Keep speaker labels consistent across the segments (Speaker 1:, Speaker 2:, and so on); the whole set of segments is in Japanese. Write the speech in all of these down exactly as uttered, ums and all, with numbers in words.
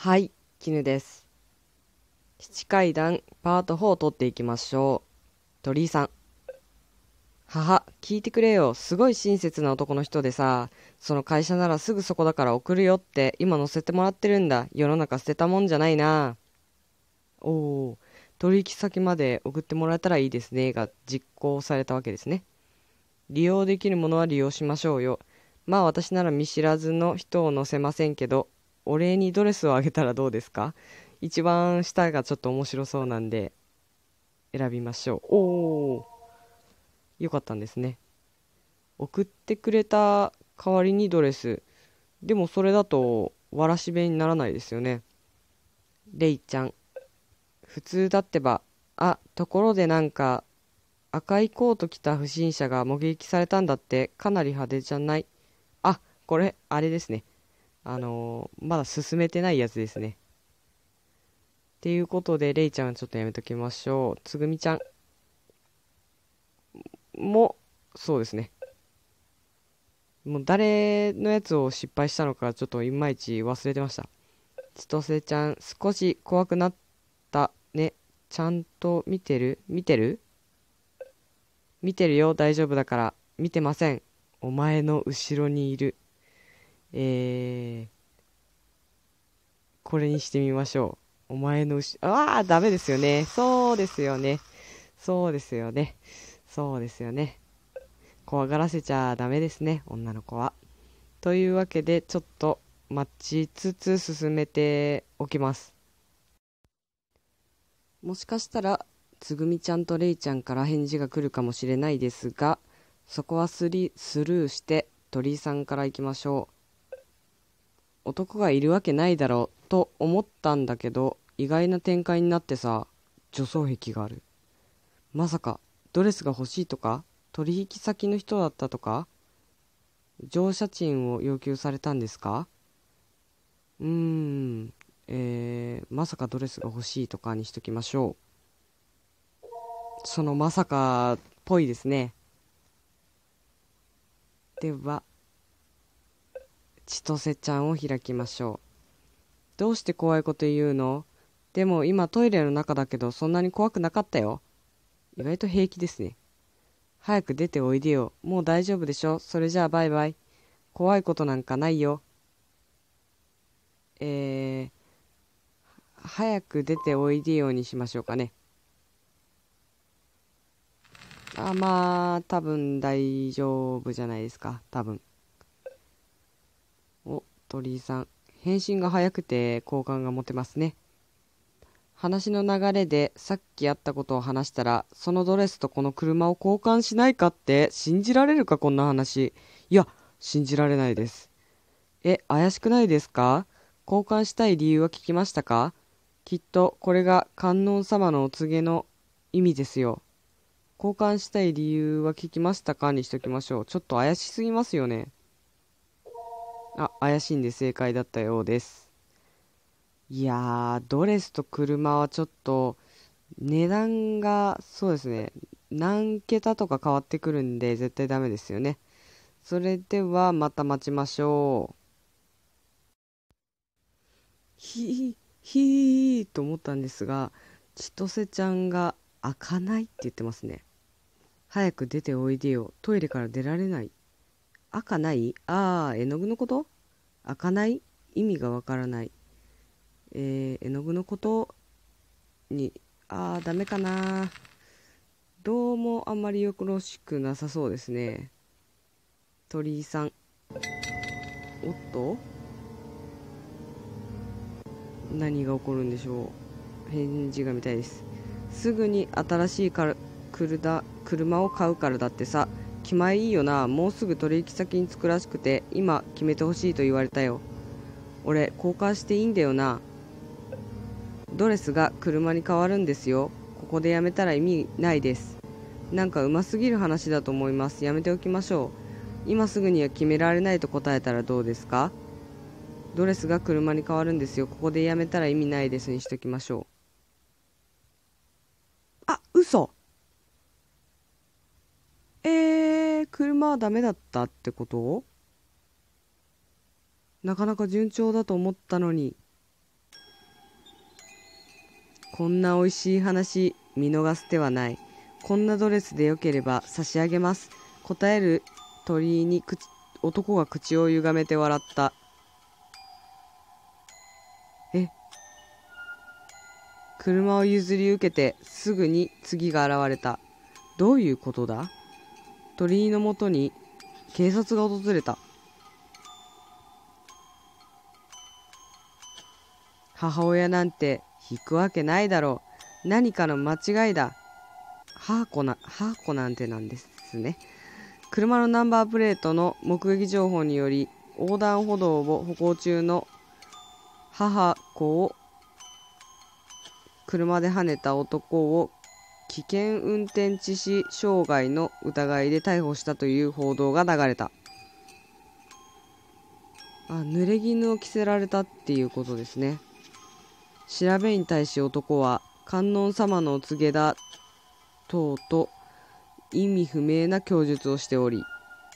Speaker 1: はい、絹です。七階段パートフォーを取っていきましょう。鳥居さん。母、聞いてくれよ。すごい親切な男の人でさ、その会社ならすぐそこだから送るよって今乗せてもらってるんだ。世の中捨てたもんじゃないな。おお、取引先まで送ってもらえたらいいですね。が実行されたわけですね。利用できるものは利用しましょうよ。まあ私なら見知らずの人を乗せませんけど、お礼にドレスをあげたらどうですか？一番下がちょっと面白そうなんで選びましょう。おお、よかったんですね。送ってくれた代わりにドレス。でもそれだとわらしべにならないですよね。レイちゃん、普通だってば。あ、ところでなんか赤いコート着た不審者が目撃されたんだって。かなり派手じゃない？あ、これあれですね。あのーまだ進めてないやつですね。っていうことでレイちゃんはちょっとやめときましょう。つぐみちゃんもそうですね。もう誰のやつを失敗したのかちょっといまいち忘れてました。千歳ちゃん、少し怖くなったね。ちゃんと見てる見てる見てるよ、大丈夫だから。見てません。お前の後ろにいる。えー、これにしてみましょう。お前の後ろ、ああ、ダメですよね。そうですよね。そうですよね。そうですよね。怖がらせちゃダメですね、女の子は。というわけで、ちょっと待ちつつ進めておきます。もしかしたら、つぐみちゃんとれいちゃんから返事が来るかもしれないですが、そこはスリスルーして、鳥居さんから行きましょう。男がいるわけないだろうと思ったんだけど、意外な展開になってさ。女装癖がある。まさかドレスが欲しいとか、取引先の人だったとか、乗車賃を要求されたんですか？うーん、えー、まさかドレスが欲しいとかにしときましょう。そのまさかっぽいですね。では、千歳ちゃんを開きましょう。どうして怖いこと言うの？でも今トイレの中だけどそんなに怖くなかったよ。意外と平気ですね。早く出ておいでよ。もう大丈夫でしょ。それじゃあバイバイ。怖いことなんかないよ。えー、早く出ておいでよにしましょうかね。あ、まあ、多分大丈夫じゃないですか。多分。お、鳥居さん。返信が早くて好感が持てますね。話の流れでさっきあったことを話したら、そのドレスとこの車を交換しないかって信じられるか、こんな話。いや、信じられないです。え、怪しくないですか？交換したい理由は聞きましたか？きっとこれが観音様のお告げの意味ですよ。交換したい理由は聞きましたかにしときましょう。ちょっと怪しすぎますよね。あ、怪しいんで正解だったようです。いやー、ドレスと車はちょっと値段がそうですね、何桁とか変わってくるんで絶対ダメですよね。それではまた待ちましょう。ひーひーと思ったんですが、千歳ちゃんが開かないって言ってますね。早く出ておいでよ。トイレから出られない。開かない。あー、絵の具のこと？開かない。意味がわからない。えー、絵の具のことに、あー、ダメかな。どうもあんまりよろしくなさそうですね。鳥居さん。おっと、何が起こるんでしょう。返事が見たいです。すぐに新しいからくるだ車を買うからだってさ。気前いいよな。もうすぐ取引先に着くらしくて今決めてほしいと言われたよ。俺交換していいんだよな。ドレスが車に変わるんですよ。ここでやめたら意味ないです。なんかうますぎる話だと思います。やめておきましょう。今すぐには決められないと答えたらどうですか？ドレスが車に変わるんですよ。ここでやめたら意味ないですにしときましょう。あ、嘘。えー、車はダメだったってこと？なかなか順調だと思ったのに。 こんなおいしい話見逃す手はない。こんなドレスでよければ差し上げます。答える鳥居に口男が口を歪めて笑った。え、車を譲り受けてすぐに次が現れた。どういうことだ？鳥居のもとに警察が訪れた。母親なんて引くわけないだろう。何かの間違いだ。母子な、母子なんてなんですね。車のナンバープレートの目撃情報により、横断歩道を歩行中の母子を車で跳ねた男を危険運転致死傷害の疑いで逮捕したという報道が流れた。あ、濡れ衣を着せられたっていうことですね。調べに対し男は観音様のお告げだ等と意味不明な供述をしており、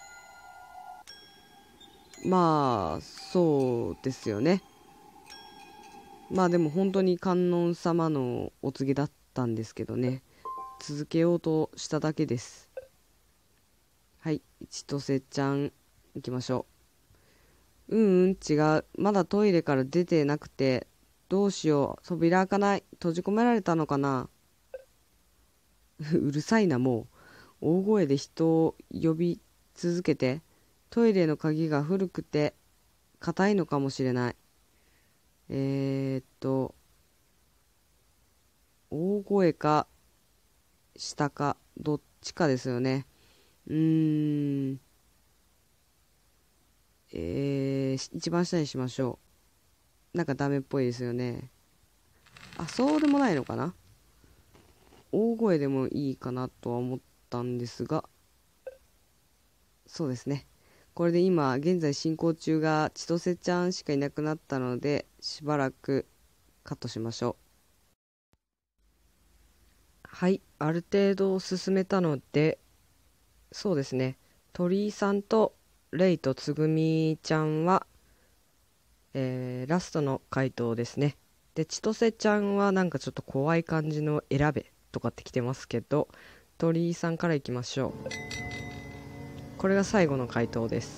Speaker 1: まあそうですよね。まあでも本当に観音様のお告げだったんですけどね、続けようとしただけです。はい、千歳ちゃん行きましょう。うんうん違う、まだトイレから出てなくて、どうしよう、扉開かない、閉じ込められたのかな。うるさいな、もう大声で人を呼び続けて。トイレの鍵が古くて硬いのかもしれない。えー、っと大声か下かどっちかですよね。うーんえー、一番下にしましょう。なんかダメっぽいですよね。あ、そうでもないのかな。大声でもいいかなとは思ったんですが、そうですね。これで今現在進行中が千歳ちゃんしかいなくなったので、しばらくカットしましょう。はい、ある程度進めたので、そうですね、鳥居さんとレイとつぐみちゃんは、えーラストの回答ですね。で千歳ちゃんはなんかちょっと怖い感じの選べとかって来てますけど、鳥居さんからいきましょう。これが最後の回答です。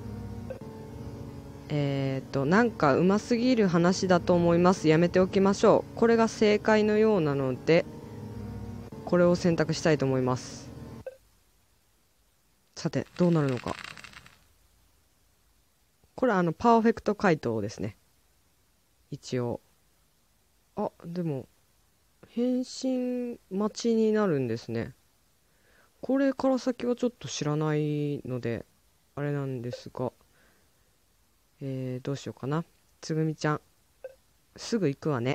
Speaker 1: えーとなんかうますぎる話だと思います、やめておきましょう。これが正解のようなので、これを選択したいと思います。さてどうなるのか。これあのパーフェクト回答ですね、一応。あ、でも返信待ちになるんですね。これから先はちょっと知らないのであれなんですが、えー、どうしようかな。つぐみちゃん、すぐ行くわね。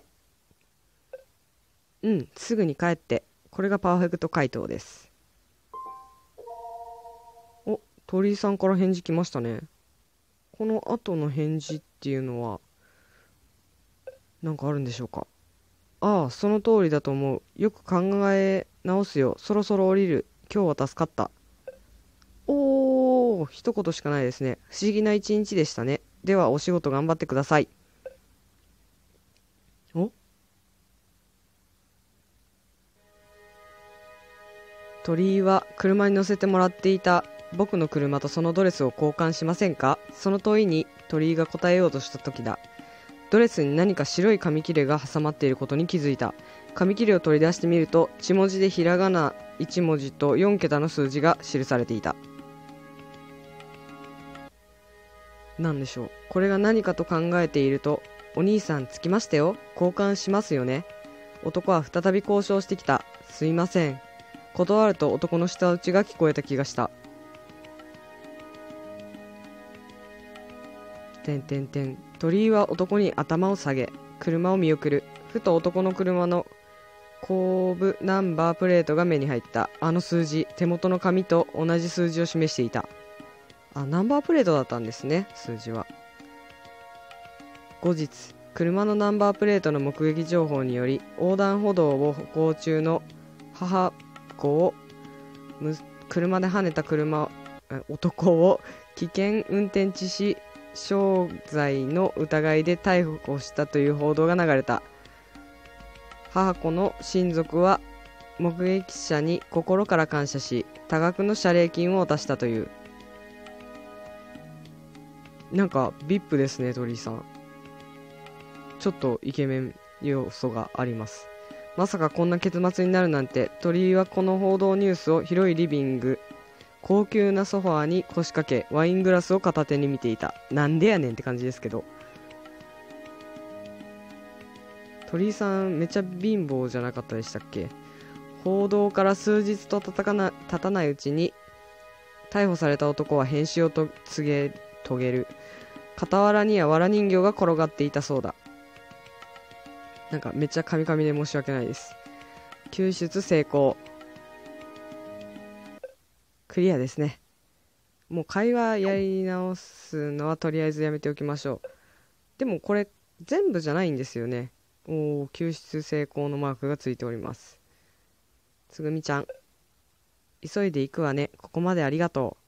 Speaker 1: うん、すぐに帰って。これがパーフェクト回答です。お、鳥居さんから返事来ましたね。この後の返事っていうのはなんかあるんでしょうか。ああ、その通りだと思う。よく考え直すよ。そろそろ降りる。今日は助かった。おー、一言しかないですね。不思議な一日でしたね。ではお仕事頑張ってください。お、鳥居は車に乗せてもらっていた僕の車とそのドレスを交換しませんか。その問いに鳥居が答えようとした時だ。ドレスに何か白い紙切れが挟まっていることに気づいた。紙切れを取り出してみると、血文字でひらがないち文字とよん桁の数字が記されていた。なんでしょう。これが何かと考えていると、お兄さん着きましたよ。交換しますよね。男は再び交渉してきた。すいません。断ると男の舌打ちが聞こえた気がした。てんてんてん。鳥居は男に頭を下げ、車を見送る。ふと男の車の後部ナンバープレートが目に入った。あの数字、手元の紙と同じ数字を示していた。あ、ナンバープレートだったんですね、数字は。後日、車のナンバープレートの目撃情報により、横断歩道を歩行中の母子を車で跳ねた車男を危険運転致死傷罪の疑いで逮捕したという報道が流れた。 母子の親族は目撃者に心から感謝し、多額の謝礼金を渡したという。なんか ブイアイピー ですね、鳥居さん。ちょっとイケメン要素があります。まさかこんな結末になるなんて。鳥居はこの報道ニュースを広いリビング、高級なソファーに腰掛け、ワイングラスを片手に見ていた。なんでやねんって感じですけど。鳥居さんめっちゃ貧乏じゃなかったでしたっけ。報道から数日とたたかな経たないうちに逮捕された男は変死をと告げ遂げる。傍らには藁人形が転がっていたそうだ。なんかめっちゃカミカミで申し訳ないです。救出成功。クリアですね。もう会話やり直すのはとりあえずやめておきましょう。でもこれ全部じゃないんですよね。おー、救出成功のマークがついております。つぐみちゃん、急いで行くわね。ここまでありがと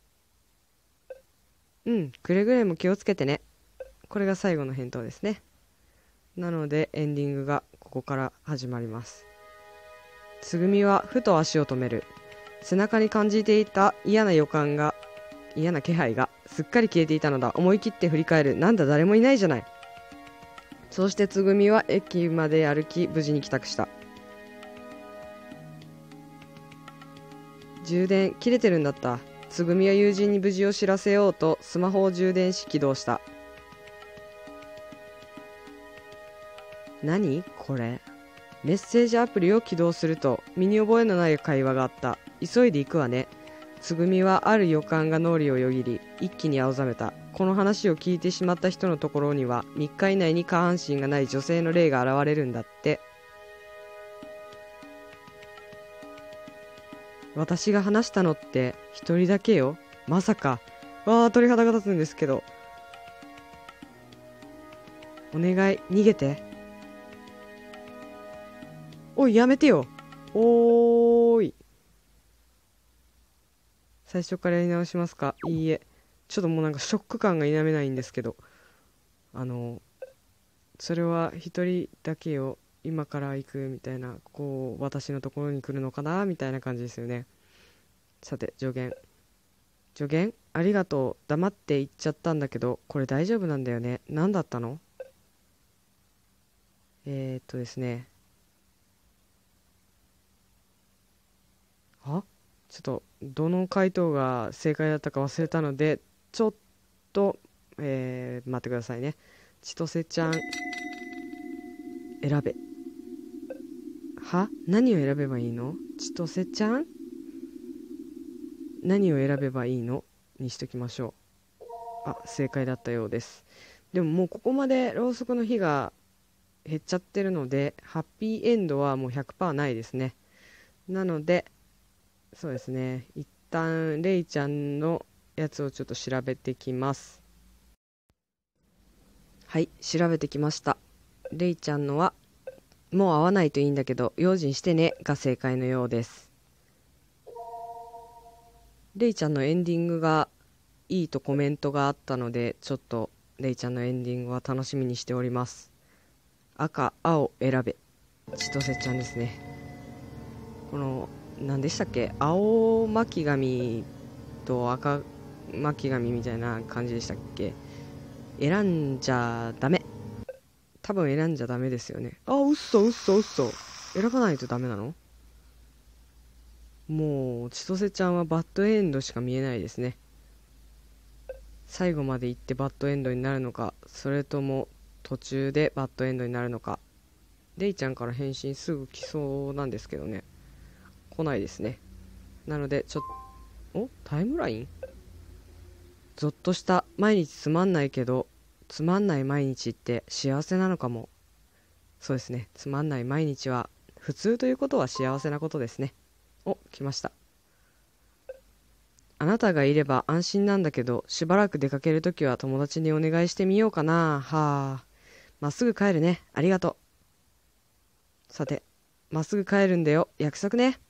Speaker 1: う。うん、くれぐれも気をつけてね。これが最後の返答ですね。なのでエンディングがここから始まります。つぐみはふと足を止める。背中に感じていた嫌な予感が嫌な気配がすっかり消えていたのだ。思い切って振り返る。なんだ、誰もいないじゃない。そうしてつぐみは駅まで歩き、無事に帰宅した。充電切れてるんだった。つぐみは友人に無事を知らせようとスマホを充電し起動した。何これ。メッセージアプリを起動すると身に覚えのない会話があった。急いで行くわね。つぐみはある予感が脳裏をよぎり、一気に青ざめた。この話を聞いてしまった人のところにはみっか以内に下半身がない女性の霊が現れるんだって。私が話したのって一人だけよ。まさか。わあ、鳥肌が立つんですけど。お願い、逃げて。おい、やめてよ。おーい。最初からやり直しますか。いいえ。ちょっともうなんかショック感が否めないんですけど。あの、それは一人だけよ。今から行くみたいな、こう、私のところに来るのかなみたいな感じですよね。さて、助言。助言ありがとう。黙って行っちゃったんだけど、これ大丈夫なんだよね。何だったの。えー、っとですね。あちょっと、どの回答が正解だったか忘れたので、ちょっと、えー、待ってくださいね。千歳ちゃん、選べ。は何を選べばいいの。千歳ちゃん何を選べばいいのにしときましょう。あ、正解だったようです。でももうここまでろうそくの火が減っちゃってるので、ハッピーエンドはもう ひゃくパーセント ないですね。なので、そうですね。一旦、レイちゃんのやつをちょっと調べてきます。はい、調べてきました。レイちゃんのは、もう会わないといいんだけど、用心してねが正解のようです。レイちゃんのエンディングがいいとコメントがあったので、ちょっとレイちゃんのエンディングは楽しみにしております。赤、青選べ。千歳ちゃんですね。この何でしたっけ、青巻紙と赤巻紙みたいな感じでしたっけ。選んじゃダメ。多分選んじゃダメですよね。あ、うっそうっそうっそ。選ばないとダメなの。もう千歳ちゃんはバッドエンドしか見えないですね。最後まで行ってバッドエンドになるのか、それとも途中でバッドエンドになるのか。レイちゃんから返信すぐ来そうなんですけどね、来ないですね。なのでちょっと、おタイムライン、ゾッとした。毎日つまんないけどつまんない毎日って幸せなのかも。そうですね、つまんない毎日は普通ということは幸せなことですね。お、来ました。あなたがいれば安心なんだけど、しばらく出かけるときは友達にお願いしてみようかな。はあ、まっすぐ帰るね。ありがとう。さて、まっすぐ帰るんだよ。約束ね。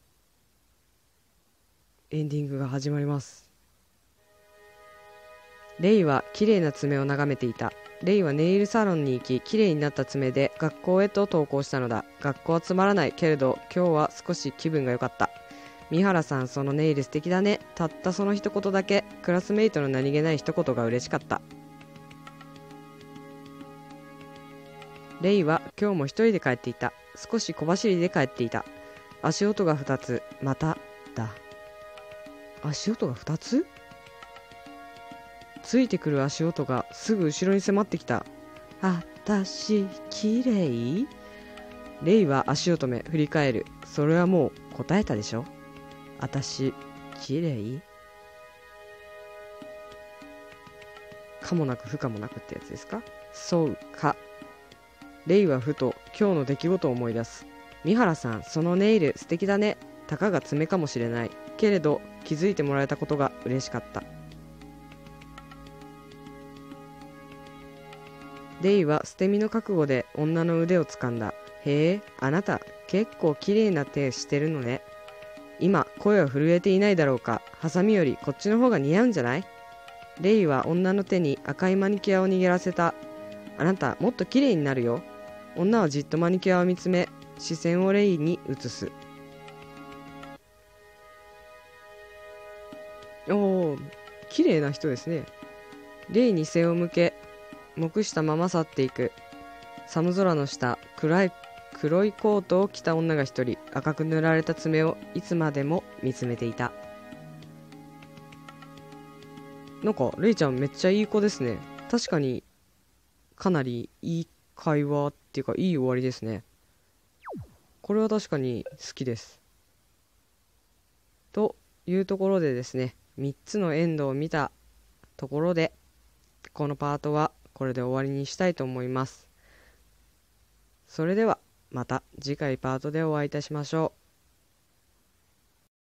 Speaker 1: エンディングが始まります。 レイは綺麗な爪を眺めていた。レイはネイルサロンに行き、綺麗になった爪で学校へと登校したのだ。学校はつまらないけれど、今日は少し気分が良かった。三原さん、そのネイル素敵だね。たったその一言だけ、クラスメイトの何気ない一言が嬉しかった。レイは今日も一人で帰っていた。少し小走りで帰っていた。足音が二つ、まただ。足音が二つ？ついてくる足音がすぐ後ろに迫ってきた。あたし、きれい？レイは足を止め、振り返る。それはもう答えたでしょ？あたし、きれい？かもなく不可もなくってやつですか？そうか。レイはふと今日の出来事を思い出す。三原さん、そのネイル素敵だね。たかが爪かもしれない。けれど気づいてもらえたことが嬉しかった。レイは捨て身の覚悟で女の腕を掴んだ。へえ、あなた結構綺麗な手してるのね。今声は震えていないだろうか。ハサミよりこっちの方が似合うんじゃない？レイは女の手に赤いマニキュアを握らせた。あなたもっと綺麗になるよ。女はじっとマニキュアを見つめ、視線をレイに移す。おー、綺麗な人ですね。レイに背を向け、黙したまま去っていく。寒空の下、暗い黒いコートを着た女が一人、赤く塗られた爪をいつまでも見つめていた。なんかレイちゃんめっちゃいい子ですね。確かにかなりいい会話っていうかいい終わりですね。これは確かに好きです。というところでですね、みっつのエンドを見たところでこのパートはこれで終わりにしたいと思います。それではまた次回パートでお会いいたしましょう。